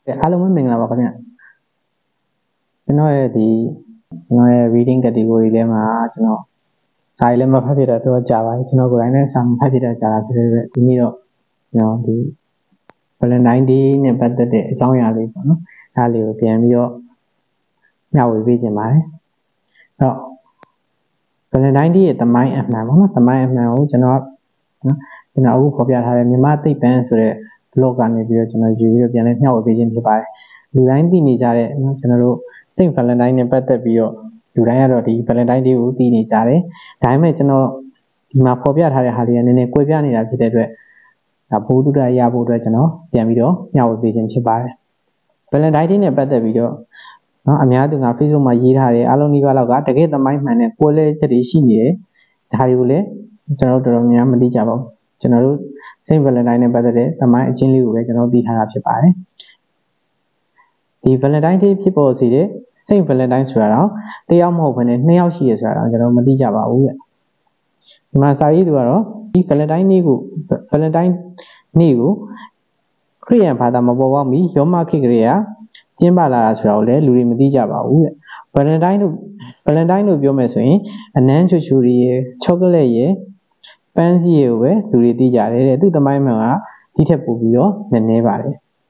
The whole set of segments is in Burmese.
အားလုံးပဲမင်္ဂလာပါခင်ဗျကျွန်တော်ရဲ့ reading category ထဲမှာကျွန်တော်စာရေးလည်းမဖတ်ဖြစ်တာတော့ကြာပါပြီကျွန်တော်ကိုယ်တိုင်လည်းစာမဖတ်ဖြစ်တာကြာတာဖြစ်တဲ့အတွက်ဒီနေ့တော့ကျွန်တော်ဒီ Valentine Day နဲ့ပတ်သက်တဲ့အကြောင်းအရာလေးပေါ့နော်အားလေးကိုပြန်ပြီးတော့မျှဝေပေးခြင်းပါတယ်အဲ့တော့ Valentine Day ရဲ့သမိုင်းအမှန်ပေါ့နော်သမိုင်းအမှန်ကိုကျွန်တော်အခုဖော်ပြထားတဲ့မြန်မာသိပ္ပံဆိုတဲ့ blog ကနေပြီးတော့ကျွန်တော်ယူပြီးတော့ပြန်လဲမျှဝေပေးခြင်းဖြစ်ပါတယ်လူတိုင်းသိနေကြတဲ့ကျွန်တော်တို့ Saint Valentine နဲ့ပတ်သက်ပြီးတော့လူတိုင်းကတော့ဒီ Valentine Day ကိုသိနေကြတယ်ဒါပေမဲ့ကျွန်တော်ဒီမှာဖော်ပြထားတဲ့ဟာလေးကနည်းနည်းကွဲပြားနေတာဖြစ်တဲ့အတွက်ဒါဘုဒ္ဓရဖို့အတွက်ကျွန်တော်ပြန်ပြီးတော့မျှဝေပေးခြင်းဖြစ်ပါတယ် Valentine Day နဲ့ပတ်သက်ပြီးတော့အများသူက Facebook မှာရေးထားတယ်အားလုံးဒီဘက်လောက်ကတကယ်သမိုင်းမှန်တဲ့ကိုယ်လဲချက်တွေရှိနေတယ်ဒါတွေကိုလည်းကျွန်တော်တို့တော်တော်များများမသိကြပါဘူးကျွန်တော်တို့ Saint Valentine နဲ့ပတ်သက်တဲ့သမိုင်းအချင်းလေးကိုပဲကျွန်တော်သိထားတာဖြစ်ပါတယ်ဒီ Valentine Day ဖြစ်ပေါ်စေတဲ့ Saint Valentine ဆိုတာတော့တယောက်မဟုတ်ဘဲနဲ့နှစ်ယောက်ရှိရဆိုတာတော့ကျွန်တော်မသိကြပါဘူးတဲ့ဒီမှာစာရေးသူကတော့ဒီ Valentine နေ့ကိုခရစ်ယာန်ဘာသာမပေါ်ပေါက်မီရောမခေတ်ကလေးကကျင်းပလာတာဆိုတာကိုလည်းလူတွေမသိကြပါဘူးတဲ့ Valentine လို့ပြောမယ်ဆိုရင်အနမ်းချူချူတွေရယ်ချောကလက်ရယ်ပန်းစည်းရယ်ကိုပဲလူတွေသိကြတယ်တဲ့သူ့သမိုင်းမှန်ကဒီထက်ပိုပြီးတော့နည်းနည်းပါတယ်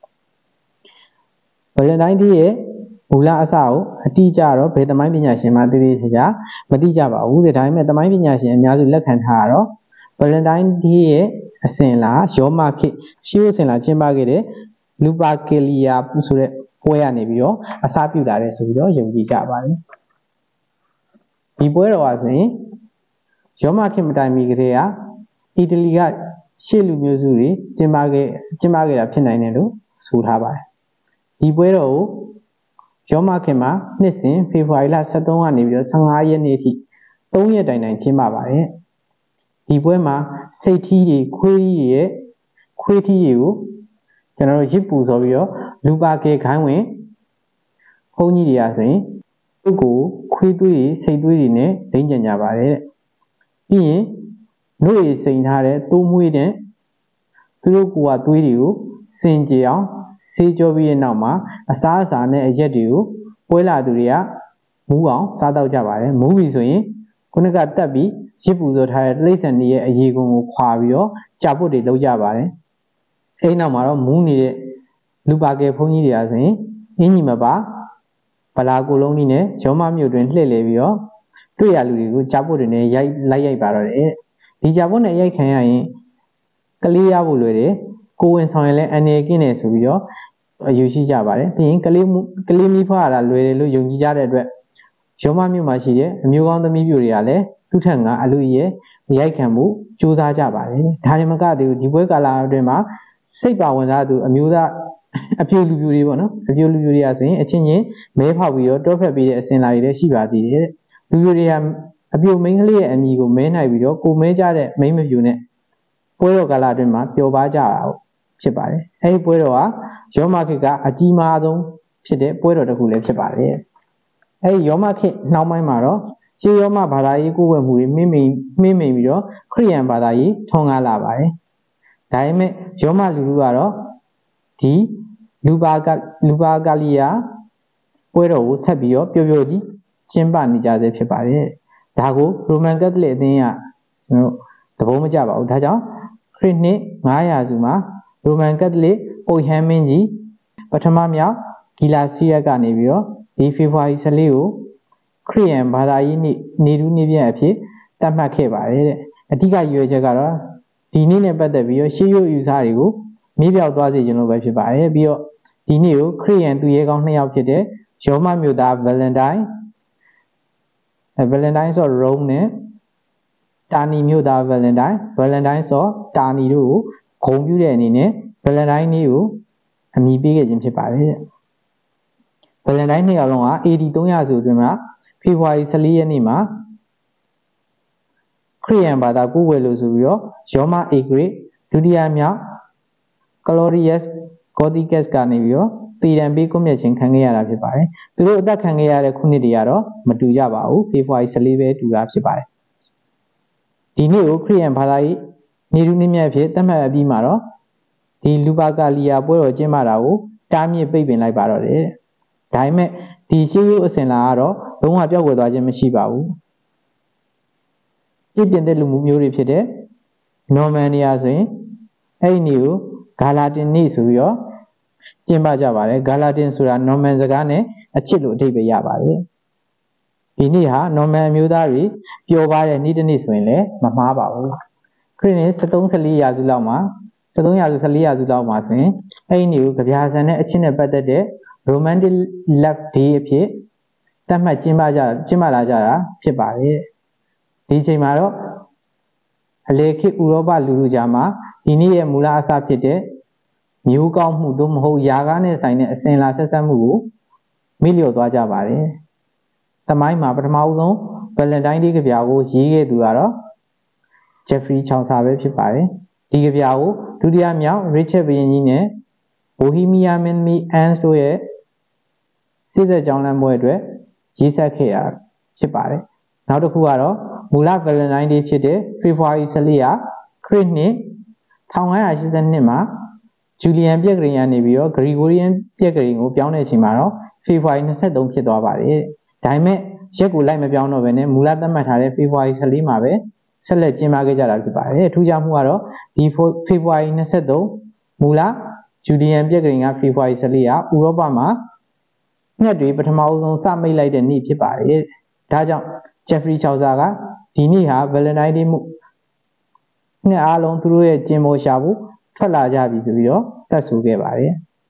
Valentine Day ရဲ့မူလအစကိုအတိအကျတော့ဘယ်သမိုင်းပညာရှင်မှသိသေးချာမသိကြပါဘူးတဲ့ဒါပေမဲ့သမိုင်းပညာရှင်အများစုလက်ခံထားတာတော့ Valentine Day ရဲ့အစဉ်လာရောမခေတ်ရှေးအစဉ်လာကျင်းပခဲ့တဲ့ Lupercalia ဆိုတဲ့ပွဲကနေပြီးတော့အစပြုလာတယ်ဆိုပြီးတော့ယုံကြည်ကြပါတယ်ဒီပွဲတော်ဟာဆိုရင်ရောမခေတ်မတိုင်မီကတည်းကအီတလီကရှေ့လူမျိုးစုတွေကျင်းပခဲ့တာဖြစ်နိုင်တယ်လို့ဆိုထားပါတယ်ဒီပွဲတော်ကိုရောမခေတ်မှာနှစ်စဉ်ဖေဖော်ဝါရီလ23ကနေပြီးတော့15ရက်နေ့အထိ3ရက်တိုင်ကျင်းပပါတယ်ဒီပွဲမှာစိတ်ထီးတွေခွေးထီးတွေကိုကျွန်တော်တို့ရစ်ပူဆိုပြီးတော့လူပါကေခိုင်းဝင်ဘုန်းကြီးတွေအားဆိုရင်သူ့ကိုခွေးသွေးတွေစိတ်သွေးတွေနဲ့ဒိမ့်ကြံကြပါတယ်တဲ့ပြီးရင်နှုတ်ရည်စိန်ထားတဲ့တိုးမွေးတဲ့သူတို့ကသွေးတွေကိုစင်ကြအောင်ဆေးကြောပြီးတဲ့နောက်မှာအစားအစာနဲ့အရက်တွေကိုပွဲလာသူတွေကမူးအောင်စားတော့ကြပါတယ်မူးပြီဆိုရင်ခုနကတက်ပြီးရစ်ပူဆိုထားတဲ့တိရစ္ဆာန်တွေရဲ့အရေခွံကိုခွာပြီးတော့ကြာပုတ်တွေလုပ်ကြပါတယ်အဲဒီနောက်မှာတော့မူးနေတဲ့လူပါကယ်ဘုန်းကြီးတွေအားဆိုရင်အင်းကြီးမပါဗလာကိုလုံးကြီးနဲ့ရောမမြို့တွင်လှည့်လည်ပြီးတော့တွေ့ရလူတွေကိုကြာပုတ်တွေနဲ့ရိုက်ပါတော့တယ်ဒီကြာပုတ်နဲ့ရိုက်ခံရရင်ကလေးရဖို့လွယ်တယ်ကိုဝင်ဆောင်ရင်လည်းအနေကင်းနေဆိုပြီးတော့အယူရှိကြပါတယ်ပြီးရင်ကလေးမိဖွားရတာလွယ်တယ်လို့ယုံကြည်ကြတဲ့အတွက်ရောမမြို့မှာရှိတဲ့အမျိုးကောင်းသမီးပြိုတွေကလည်းသူ့ထက်ကအလူရဲ့ရိုက်ခံမှုစူးစမ်းကြပါတယ်ဒါတွေမကသေးဘူးဒီပွဲကာလအတွင်းမှာစိတ်ပါဝင်စားသူအမျိုးသားအပြိုလူပြိုတွေပေါ့နော်အပြိုလူပြိုတွေကဆိုရင်အချင်းချင်းမဲဖောက်ပြီးတော့တောဖက်ပြီးတဲ့အစင်လာတွေလည်းရှိပါသေးတယ်လူပြိုတွေကအပြိုမိန်းကလေးရဲ့အမည်ကိုမဲနိုင်ပြီးတော့ကိုမဲကြတဲ့မိန်းမပြိုနဲ့ပွဲတော်ကာလအတွင်းမှာပျော်ပါကြတာဖြစ်ပါတယ်အဲဒီပွဲတော်ဟာရောမခေတ်ကအကြီးမားဆုံးဖြစ်တဲ့ပွဲတော်တစ်ခုလည်းဖြစ်ပါတယ်အဲဒီရောမခေတ်နောက်ပိုင်းမှာတော့ရှေးရောမဘာသာရေးကိုယ်ဝယ်မှုတွေမှင်းမိန်ပြီးတော့ခရစ်ယာန်ဘာသာရေးထွန်းကားလာပါတယ်ဒါပေမဲ့ရောမလူလူကတော့ဒီလူပါကာလီယာပွဲတော်ကိုဆက်ပြီးတော့ပျော်ပျော်ကြီးကျင်းပနေကြဆဲဖြစ်ပါတယ်ဒါကိုရိုမန်ကက်သလစ်အသင်းကကျွန်တော်သဘောမကျပါဘူးဒါကြောင့်ခရစ်နှစ်900စုမှာရိုမန်ကက်သလစ်ပုပ်ဟမ်းမင်းကြီးပထမမြောက်ဂီလာစီရက်ကနေပြီးတော့ဒီဖေဖော်ဝါရီ14ကိုခရစ်ယာန်ဘာသာရေးနေထူးနေ့ပြည့်အဖြစ်သတ်မှတ်ခဲ့ပါတယ်တဲ့အဓိကရည်ရွယ်ချက်ကတော့ဒီနေ့နဲ့ပတ်သက်ပြီးတော့ရှေးရိုးယူဆတွေကိုမေ့ပြောက်သွားစေခြင်းလို့ပဲဖြစ်ပါတယ်ပြီးတော့ဒီနေ့ကိုခရစ်ယာန်သူရဲကောင်း2ယောက်ဖြစ်တဲ့ရောမမြို့သား Valentine ဆိုရုံးနဲ့တာနီမြို့သား Valentine ဆိုတာနီတို့ကိုဂုဏ်ပြုတဲ့အနေနဲ့ Valentine နေ့ကိုအမည်ပေးခဲ့ခြင်းဖြစ်ပါတယ်တဲ့ Valentine 2ယောက်လုံးက AD 300စုအတွင်းမှာဖေဖော်ဝါရီ14ရက်နေ့မှာခရစ်ယာန်ဘာသာကိုးကွယ်လို့ဆိုပြီးတော့ရောမအေဂရိဒုတိယမြောက် Claudius Gothicus ကနေပြီးတော့တည်တံပေးကွပ်မျက်ခြင်းခံခဲ့ရတာဖြစ်ပါတယ်သူတို့အသက်ခံခဲ့ရတဲ့ခုနှစ်တွေကတော့မတူကြပါဘူးဖေဖော်ဝါရီ14ပဲတူတာဖြစ်ပါတယ်ဒီနေ့ကိုခရစ်ယာန်ဘာသာရေးနေထူးနေ့မြတ်ဖြစ်သတ်မှတ်အပြီးမှာတော့ဒီလူပါကာလီယာပွဲတော်ကျင်းပတာကိုတတားမြစ်ပိတ်ပင်လိုက်ပါတော့တယ်ဒါပေမဲ့ဒီရှေးရိုးအစဉ်လာကတော့လုံးဝပြောက်ွယ်သွားခြင်းမရှိပါဘူးပြပြင်တဲ့လူမှုမျိုးတွေဖြစ်တဲ့နော်မန်နီယာဆိုရင်အဲ့ဒီနေ့ကိုဂါလာတင်နေ့ဆိုပြီးတော့ကျင်းပကြပါတယ်ဂါလာတင်ဆိုတာနော်မန်စကားနဲ့အချစ်လို့အဓိပ္ပာယ်ရပါတယ်ဒီနေ့ဟာနော်မန်အမျိုးသားတွေပျော်ပါတဲ့နေ့တစ်နေ့ဆိုရင်လည်းမမှားပါဘူးခရစ်နှစ်73-14ရာစုလောက်မှာ73ရာစု14ရာစုလောက်မှာဆိုရင်အဲ့ဒီနေ့ကိုကြပြာဆန်တဲ့အချစ်နဲ့ပတ်သက်တဲ့ romantic love day အဖြစ်သတ်မှတ်ကျင်းပလာကြတာဖြစ်ပါတယ်ဒီအချိန်မှာတော့အလေခေတ်ဥရောပလူထုကြားမှာဒီနေ့ရဲ့မူလအစဖြစ်တဲ့မျိုးကောင်းမှုသို့မဟုတ်ယာကားနဲ့ဆိုင်တဲ့အစဉ်လာဆက်ဆက်မှုကိုမေ့လျော့သွားကြပါတယ်။သမိုင်းမှာပထမဆုံးဗလန်တိုင်းဒေးကဗျာကိုရေးခဲ့သူကတော့ဂျက်ဖရီချောင်ဆာပဲဖြစ်ပါတယ်။ဒီကဗျာကိုဒုတိယမြောက်ရစ်ချက်ဘုရင်ကြီးနဲ့ဘိုဟီးမီးယားမင်းသမီးအန်စ်တို့ရဲ့စစ်ဆက်ကြောင်းလမ်းပွဲအတွက်ရေးဆက်ခဲ့ရဖြစ်ပါတယ်။နောက်တစ်ခုကတော့မူလဗလန်တိုင်းဒေးဖြစ်တဲ့ဖေဖော်ဝါရီ14ရက်ခရစ်နှစ်1582မှာဂျူလီယန်ပြက်ကရင်ကနေပြီးတော့ဂရီဂိုရီယန်ပြက်ကရင်ကိုပြောင်းတဲ့အချိန်မှာတော့ဖေဖော်ဝါရီ23ဖြစ်သွားပါတယ်။ဒါပေမဲ့ရက်ကိုလိုက်မပြောင်းတော့ဘဲနဲ့မူလသတ်မှတ်ထားတဲ့ဖေဖော်ဝါရီ14မှာပဲဆက်လက်ကျင်းပခဲ့ကြတာဖြစ်ပါတယ်။ထူးခြားမှုကတော့ဒီဖေဖော်ဝါရီ23မူလဂျူလီယန်ပြက်ကရင်ကဖေဖော်ဝါရီ14ရက်ဥရောပမှာငှက်တွေပထမအဆုံးစမိတ်လိုက်တဲ့နေ့ဖြစ်ပါတယ်။ဒါကြောင့်ဂျက်ဖရီချောင်ဆာကဒီနေ့ဟာဗလန်တိုင်းဒေးမှုငှက်အားလုံးသူတို့ရဲ့ကျင်းပေါ်ရှာဖို့ထွက်လာကြပြီဆိုပြီးတော့ဆက်ဆိုခဲ့ပါတယ်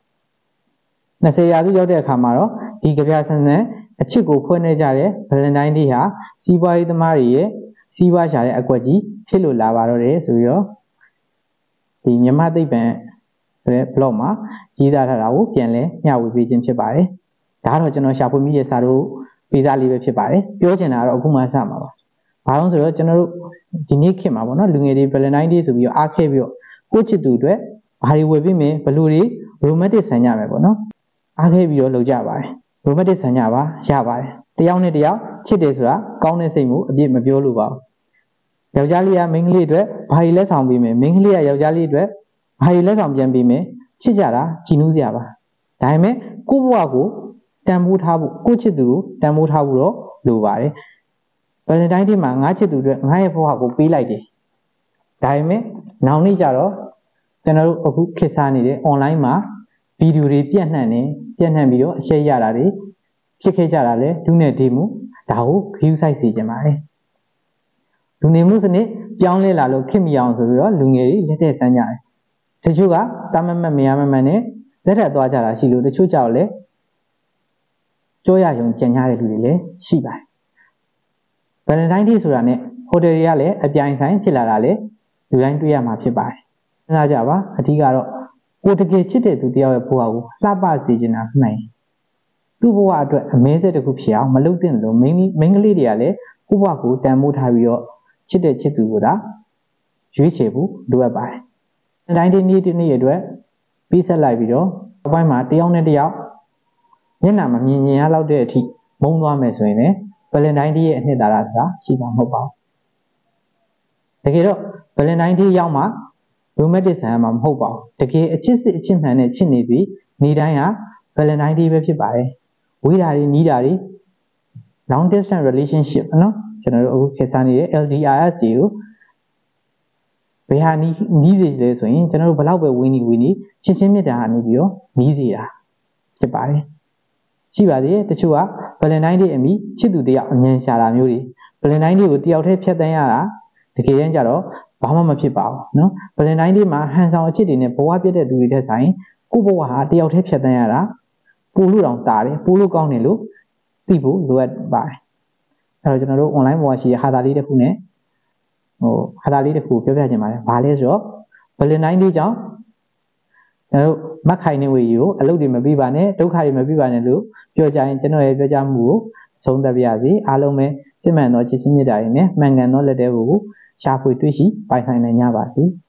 20ရာစုရောက်တဲ့အခါမှာတော့ဒီကြပြဆန်းဆန်းအချစ်ကိုဖွင့်နေကြတဲ့ဗလန်တိုင်းဒေးဟာစီးပွားရေးသမားတွေရဲ့စီးပွားရှာတဲ့အကွက်ကြီးဖြစ်လို့လာပါတော့တယ်ဆိုပြီးတော့ဒီမြမသိပ္ပံဆိုတဲ့ blog မှာရေးသားထားတာကိုပြန်လဲမျှဝေပေးခြင်းဖြစ်ပါတယ်ဒါကတော့ကျွန်တော်ရှာဖွေမိတဲ့စာတို့ပေးစားလေးပဲဖြစ်ပါတယ်ပြောချင်တာကတော့အခုမှစမှာပါဘာလို့ဆိုတော့ကျွန်တော်တို့ဒီနေ့ခေတ်မှာပေါ့နော်လူငယ်တွေဗလန်တိုင်းဒေးဆိုပြီးတော့အားခဲပြီးတော့ကိုချစ်သူအတွက်ဘာတွေဝယ်ပေးမယ်ဘလူတွေ romantic ဆန်ကြမယ်ပေါ့နော်အားခဲပြီးတော့လုပ်ကြပါတယ် romantic ဆန်ကြပါရပါတယ်တယောက်နဲ့တယောက်ချစ်တယ်ဆိုတာကောင်းတဲ့စိတ်မှုအပြည့်မပြောလို့ပါဘူးယောက်ျားလေးကမိန်းကလေးအတွက်ဘာတွေလက်ဆောင်ပေးမယ်မိန်းကလေးကယောက်ျားလေးအတွက်ဘာတွေလက်ဆောင်ပြန်ပေးမယ်ချစ်ကြတာကြည်နူးစရာပါဒါပေမဲ့ကိုယ့်ဘဝကိုတန်ဖိုးထားဖို့ကိုချစ်သူကိုတန်ဖိုးထားဖို့တော့လိုပါတယ်ဗလန်တိုင်းဒေးမှာငါချစ်သူအတွက်ငါရဲ့ဘဝကိုပေးလိုက်တယ်ဒါပေမဲ့နောက်နေ့ကျတော့ကျွန်တော်တို့အခုခေတ်စားနေတဲ့ online မှာဗီဒီယိုတွေပြန့်နှံ့ပြီးတော့အရှက်ရတာတွေဖြစ်ခဲ့ကြတာလေလူနဲ့ဒီမှုဒါကို view site စီခြင်းပါတယ်လူနေမှုစနစ်ပြောင်းလဲလာလို့ခင်မီအောင်ဆိုပြီးတော့လူငယ်တွေလက်ထက်ဆန်းကြတယ်တချို့ကတာမမတ်မရမမှန်နဲ့လက်ထက်သွားကြတာရှိလို့တချို့ကြောက်လဲကြောရယုံကြံရတဲ့လူတွေလည်းရှိပါတယ်ဗလန်တိုင်းဒေးဆိုတာနဲ့ဟိုတယ်တွေကလည်းအပြိုင်ဆိုင်ဖြစ်လာတာလေလူတိုင်းတွေ့ရမှာဖြစ်ပါတယ်စဉ်းစားကြပါအဓိကတော့ကိုတကယ်ချစ်တဲ့သူတယောက်ရဲ့ဘဝကိုလှပစေချင်တာမှန်သူ့ဘဝအတွက်အမဲဆက်တစ်ခုဖြစ်အောင်မလုပ်သင့်လို့မိန်းကလေးတွေကလည်းကိုယ့်ဘဝကိုတန်ဖိုးထားပြီးတော့ချစ်တဲ့ချစ်သူကိုသာရွေးချယ်ဖို့လိုအပ်ပါတယ်။တိုင်းဒေးနေ့တစ်နေ့အတွက်ပြီးဆက်လိုက်ပြီးတော့အပိုင်းမှာတယောက်နဲ့တယောက်မျက်နှာမမြင်ရလောက်တဲ့အထိမုန်းသွားမယ်ဆိုရင်လည်းဗလန်တိုင်းဒေးရဲ့အနှစ်သာရဆိုတာရှိမှာမဟုတ်ပါဘူး။တကယ်တော့ဗလန်တိုင်းဒေးရောက်မှromantic ဆန်ရမှာမဟုတ်ပါဘူးတကယ်အချစ်စစ်အချစ်မှန်နဲ့ချစ်နေပြီနေတိုင်းဟာဗလန်တိုင်းဒေးပဲဖြစ်ပါတယ်ဝေးတာတွေနီးတာတွေ long distance relationship နော်ကျွန်တော်တို့အခုခေတ်စားနေတဲ့ LDRS တွေကိုဘယ်ဟာနီးစေလဲဆိုရင်ကျွန်တော်တို့ဘလောက်ပဲဝင်းနေချင်းချင်းမြတ်တာကနေပြီးတော့နီးစေတာဖြစ်ပါတယ်ရှိပါသေးတယ်တချို့ကဗလန်တိုင်းဒေးအမိချစ်သူတယောက်အမြန်ရှာတာမျိုးတွေဗလန်တိုင်းဒေးကိုတယောက်တည်းဖြတ်တန်းရတာတကယ်တမ်းကျတော့ဘာမှမဖြစ်ပါဘူးနော်ဗလန်တိုင်းဒေးမှာဟန်ဆောင်အချစ်တွေနဲ့ဘဝပြည့်တဲ့သူတွေထက်ဆိုင်ကိုယ့်ဘဝဟာတယောက်တည်းဖြတ်တန်းရတာပို့လို့တောင်တာတယ်ပို့လို့ကောင်းတယ်လို့သိဖို့လိုအပ်ပါတယ်အဲ့တော့ကျွန်တော်တို့ online ဘဝရှိဟာတာလေးတစ်ခုနဲ့ဟာတာလေးတစ်ခုပြောပြချင်ပါတယ်ဘာလဲဆိုတော့ဗလန်တိုင်းဒေးကြောင့်ကျွန်တော်တို့မက်ခိုင်နေဝေကြီးကိုအလုပ်တွေမပြီးပါနဲ့ဒုက္ခတွေမပြီးပါနဲ့လို့ပြောကြရင်ကျွန်တော်ရဲ့ပြောကြမှုကိုအဆုံးသတ်ပါရစေအားလုံးပဲစစ်မှန်သောချစ်ချင်းမြတ်တာတွေနဲ့မှန်ကန်သောလက်သေးကိုရှာဖွေတွေ့ရှိပိုင်ဆိုင်နိုင်ကြပါစေ။